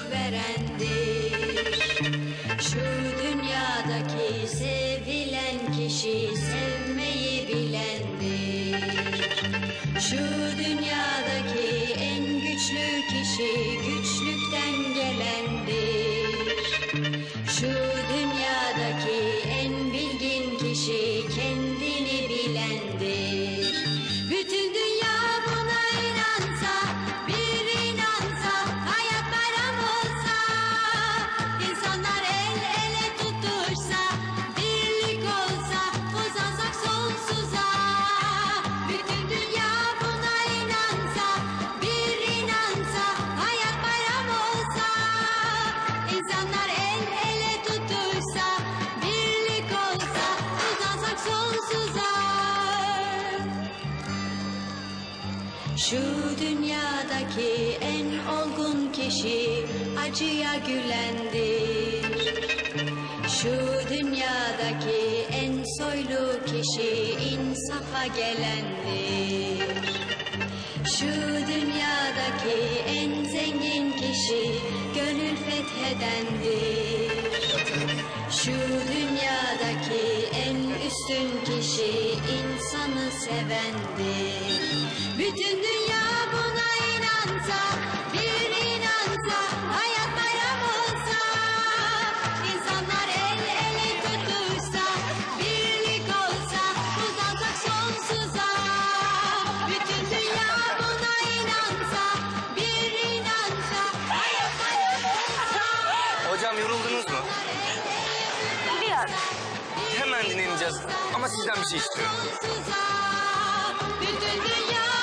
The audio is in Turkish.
verendir. Şu dünyadaki sevilen kişi sevmeyi bilendir. Şu dünyadaki en güçlü kişi güçlükten gelendir. Şu dünyadaki en bilgin kişi kendini bilendir. Bütün dünya buna inansa, bir inansa, hayat bayram olsa, insanlar el ele tutuşsa, birlik olsa, uzansak sonsuza. Bütün dünya buna inansa, bir inansa, hayat bayram olsa, insanlar el ele tutuşsa, birlik olsa, uzansak sonsuza. Şu dünyadaki en olgun kişi acıya gülendir. Şu dünyadaki en soylu kişi insafa gelendir. Şu dünyadaki en zengin kişi gönül fethedendir. Şu dünyadaki en üstün kişi insanı sevendir. Bütün dünya buna inansa, bir inansa, hayat bayram olsa, insanlar el ele tutuşsa, birlik olsa, uzansak sonsuza. Bütün dünya buna inansa, bir inansa, hayat bayram olsa. Hocam yoruldunuz mu? Biraz. Hemen dinleneceğiz ama sizden bir şey istiyorum. Bütün dünya